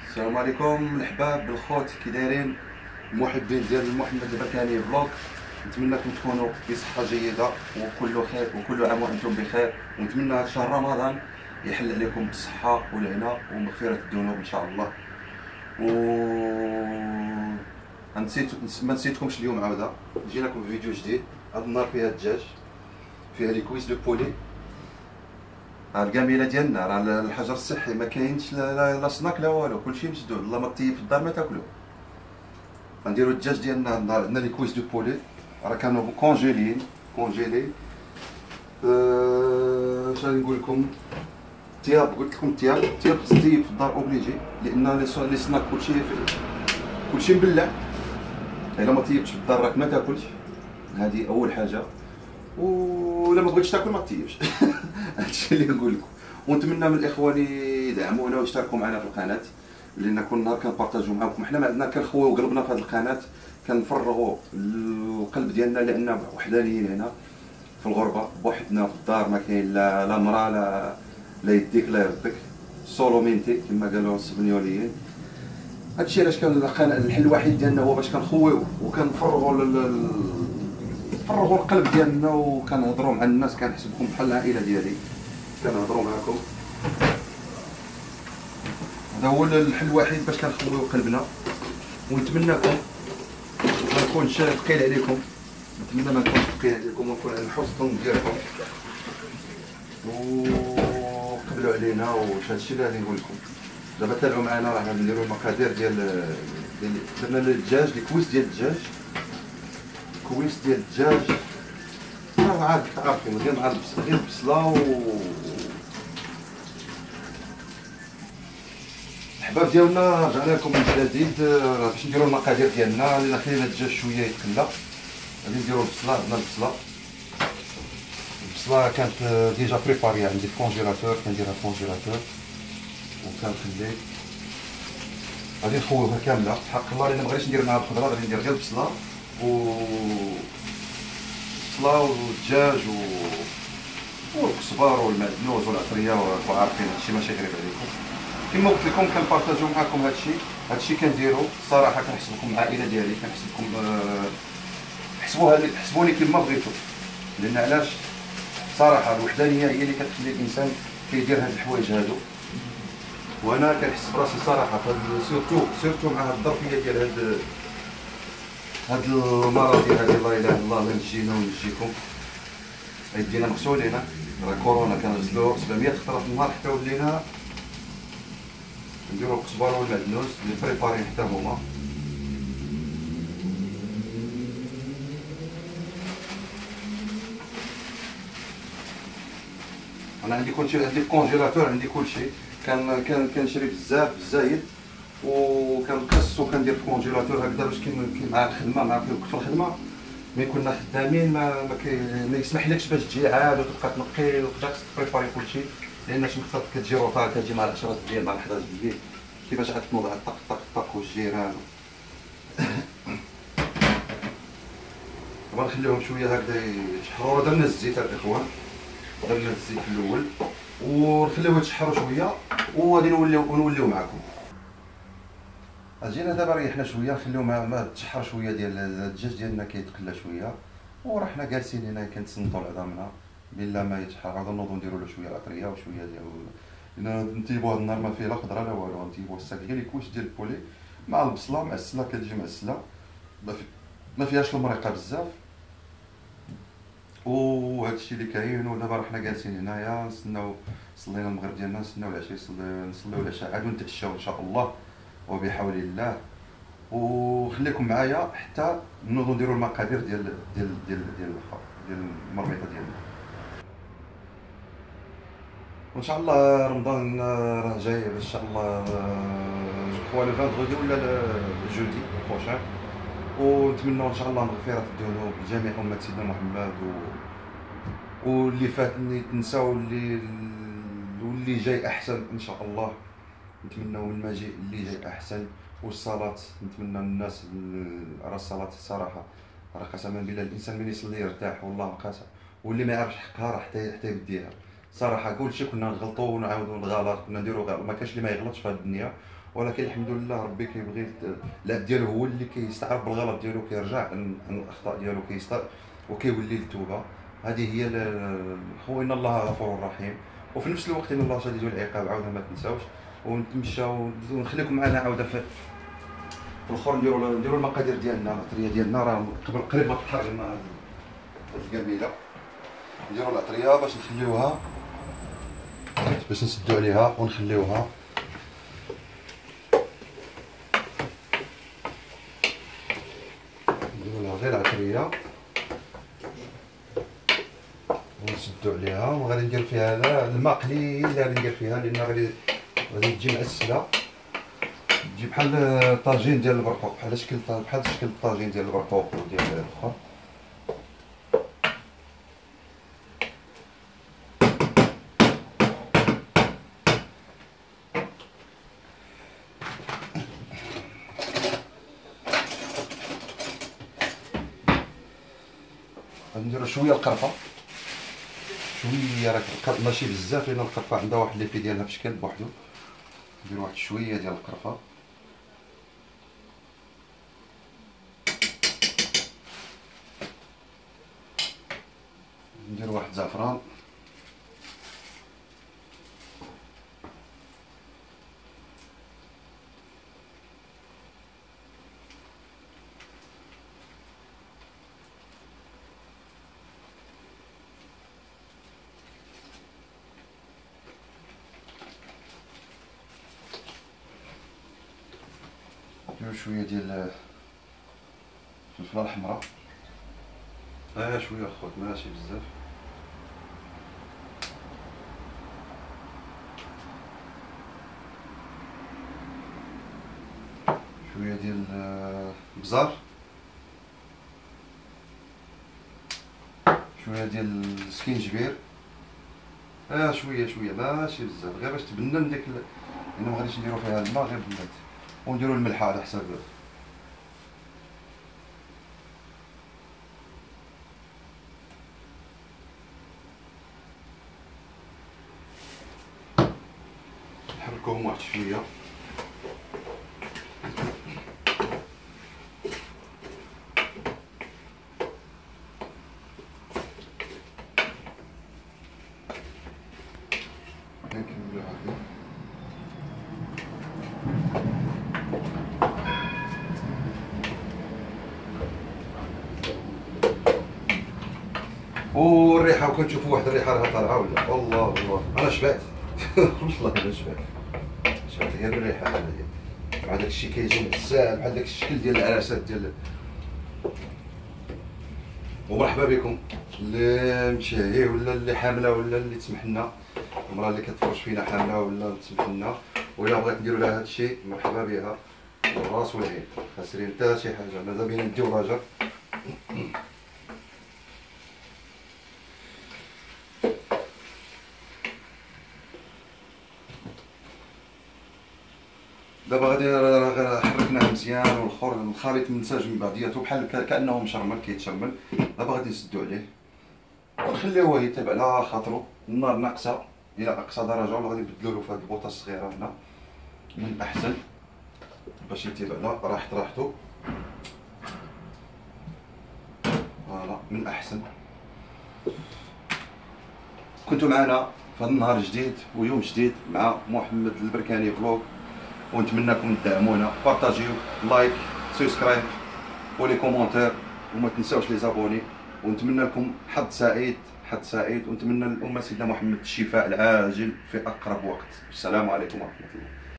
السلام عليكم الحباب الخوت، كي دايرين؟ المحبين ديال محمد البركاني فلوق. نتمنىكم تكونوا بصحه جيده وكل خير وكل عام وانتم بخير، ونتمنى هذا شهر رمضان يحل عليكم بالصحه والهنا ومغفره الذنوب ان شاء الله. و ما نسيتكمش اليوم عاوده جيناكم بفيديو جديد. هذا النهار فيها الدجاج، فيها لي كويس دو بولي. الكاميله ديالنا راه الحجر الصحي، ما كاينش لا سناك لا والو، كلشي مسدود. الله ما طيب في الدار ما تاكلو. غنديرو الدجاج ديالنا النهار. عندنا لي كويس دو بولي راه كانوا كونجيلي. اش غادي نقول لكم؟ الطياب، قلت لكم الطياب خص تطيب في الدار اوبليجي، لان لي سناك كلشي مبلع. الا ما طيبتش في الدار راك ما تاكلش، هذه اول حاجه. ولا ما بغيتش تاكل ما طيبش. هادشي اللي نقول لكم. ونتمنى من الاخوان يدعمونا ويشتركوا معنا في القناه، لان كل نهار كنبارطاجيو معاكم. حنا ما عندنا كنخويو قلبنا في هذه القناه، كنفرغوا القلب ديالنا، لان وحدانيين هنا في الغربه بوحدنا في الدار. ما كاين لا مرا لا يديك لا يردك، سولومينتي كما قالوا السبنيوليين. هادشي علاش كان الحل الوحيد ديالنا هو باش كنخويو وكنفرغوا القلب ديالنا، وكنهضروا مع الناس. كنحسبكم بحال العائله ديالي، كنهضروا معكم. هذا هو الحل الوحيد باش كنخويو قلبنا. ونتمنىكم ما نكونش ثقيل عليكم، نتمنى ما نكونش ثقيل عليكم ونكون على حسن الظن ديالكم وقبلوا علينا. واش هادشي اللي غادي نقول لكم. دابا تابعوا معنا، راه غادي نديروا المقادير ديال درنا الدجاج، لي كويس ديال الدجاج، راه عاد عارفين غير مع البصله الحباب ديالنا. رجعنا لكم من جديد باش نديروا المقادير ديالنا. الا خلينا الدجاج شويه يتقلى غادي نديروا البصله. عندنا البصله كانت ديجا بريباري عندي في الكونجيلاتور، كنديرها في الكونجيلاتور وكنخلي. غادي نخويوها كامله حق الله، لان مبغيتش ندير معها الخضره. غادي ندير غير البصله والدجاج والكزبر والمعدنوس والعطريه، وعارفين هادشي ماشي غريب عليكم. كما قلت لكم كنبارطاجيو معكم هادشي كنديرو. الصراحه كنحسبكم العائله ديالي، كنحسبكم حسبوني كما بغيتو. لان علاش؟ صراحه الوحدانيه هي اللي كتخلي الانسان كيدير هاد الحوايج هادو. وانا كنحس براسي صراحه سيرتو مع هاد الظرفيه ديال هاد المرض ديال هادي. الله اله الا الله، الله ينجينا وينجيكم. يدينا مغسولين، راه كورونا كنغسلو 700 خطره في النهار حتى ولينا نديرو الكزبر والمعدنوس اللي بريبارين حتى هما. انا عندي كلشي، عندي في الكونجيلاتور، عندي كلشي. كنشري بزاف الزايد وكنقص وكندير في الكونجيلاتور هكذا باش مع الخدمه. مع في الخدمه ملي كنا خدامين ما يسمحلكش باش تجي عاد وتبقى تنقي وتبقى تبريباري كلشي، لان شمختك كتجي روطا، كتجي مع 10 ديال مع 11 ديال كيفاش عاد تنوض على طق والجيران. دابا نخليهم شويه هكذا يشحروا. درنا الزيت الاخوان، درنا الزيت في الاول ونخليوه يتشحروا شويه وغادي نوليو معكم. جينا دابا ريحنا شويه، نخليو مع تشحر شويه ديال الدجاج ديالنا كيتقلى شويه، وراه حنا جالسين هنا كنتصنتوا لعظامنا بلا ما يتشحر. غادي نوضو نديرو له شويه العطريه وشويه ديال نطيبو. هاد النهار ما فيه لا خضره لا والو، نطيبو الساك غير لي كويش ديال البولي مع البصله معسله. كتجي معسله ما فيهاش المريقه بزاف. وهادشي اللي كاين. ودابا راه حنا جالسين هنايا نستناو، صلينا المغرب ديالنا، نستناو العشاء، نصليو العشاء عاد ونتعشاو ان شاء الله وبحول الله. وخليكم معايا حتى نوضو نديرو المقادير ديال المرميطه ديالنا. وان شاء الله رمضان راه جاي ان شاء الله، جو كخوا لو فاندغودي ولا جودي بروشان. ونتمنوا ان شاء الله مغفره الذنوب لجميع امه سيدنا محمد، واللي فات نتنساو، واللي جاي احسن ان شاء الله. نتمنوا من المجيء اللي جاي احسن. والصلاه نتمنى الناس على الصلاه. الصراحه راه قسما بالله الانسان من يصلي يرتاح، والله قسم. واللي ما يعرفش حقها راه حتى يديها. صراحه كلشي كنا نغلطوا ونعاودوا الغلط، كنا نديروا غلط. ما كاينش اللي ما يغلطش في هذه الدنيا، ولكن الحمد لله ربي كيبغي العبد ديالو هو اللي كيستعرف بالغلط ديالو، كيرجع عن الاخطاء ديالو وكيولي للتوبه. هذه هي خوينا الله غفور رحيم. وفي نفس الوقت ان الله شديد العقاب عاوده ما تنساوش. ونتمشاو ونخليكم معنا عاوده في الاخر. نديروا المقادير ديالنا. العطريه ديالنا راه قريب ما تطحن لنا القميله. نديروا العطريه باش نخليوها، باش نسدو عليها ونخليوها. نديروا لها غير العطريه ونسدو عليها، وغادي ندير فيها الماء قليل اللي غادي ندير فيها، لان غادي تجي معسله، تجي بحال الطاجين ديال البرقوق، بحال شكل الطاجين ديال البرقوق وديال الاخر. نديرو شويه القرفه، شويه راه ماشي بزاف، لان القرفه عندها واحد ليفي ديالها في شكل بوحدو. نديرو واحد شويه ديال القرفه، نديرو واحد زعفران، نديرو شويه ديال الفلفله الحمراء، شويه اخوت ماشي بزاف. شويه ديال البزار، شويه ديال السكينجبير، شويه ماشي بزاف، غير باش تبنن ديك لان ما غاديش نديرو فيها الماء، غير بنات. ونديرو الملح على حساب نحركوهم واحد شويه. نكملو هكا. والريحه وكنشوفوا واحد الريحه راها طالعه ولا الله انا شبعت. والله انا شبعت غير بالريحه هذه، مع داك الشيء كيجي بزاف بحال داك الشكل ديال العرسات ديال. ومرحبا بكم اللي مشاهي ولا اللي حامله ولا اللي تسمح لنا، المراه اللي كتفرج فينا حامله ولا تسمح لنا ولا بغات نديروا لها هذا الشيء، مرحبا بها بالراس والعين، خاسرين حتى شي حاجه، ماذا بينا نديو لاجر. دابا غادي حركناه مزيان، والخليط منسجم من بعضياتو بحال كانه مشرمل كيتشرمل. دابا غادي نسدو عليه ونخليوه يطيب على خاطرو، النار ناقصه الى اقصى درجه، ولا غادي نبدلو له في هاد البوطه الصغيره هنا من احسن باش يطيب على راحتو. فوالا من احسن. كنتو معنا في هذا النهار جديد ويوم جديد مع محمد البركاني فلوق، ونتمنىكم تدعمونا، بارطاجيو، لايك، سبسكرايب ولي كومونتير، وما تنساوش لي زابوني. ونتمنى لكم حظ سعيد، ونتمنى للأمة سيدنا محمد الشفاء العاجل في أقرب وقت. السلام عليكم ورحمة الله.